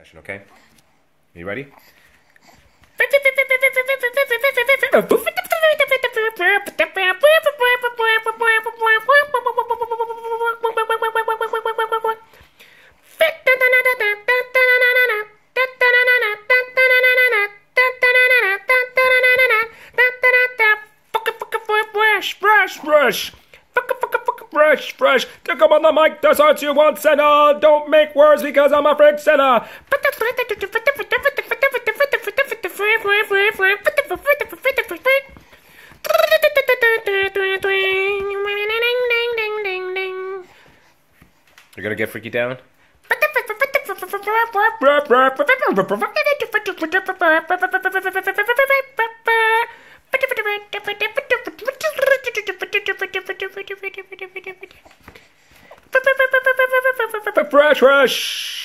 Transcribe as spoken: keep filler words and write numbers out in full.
section, okay? You ready? Brush, brush, brush. Brush, brush. Take up on the mic, that's what you want, Senna. Don't make words because I'm a freak, Senna. You're gonna get freaky down? Brush, brush.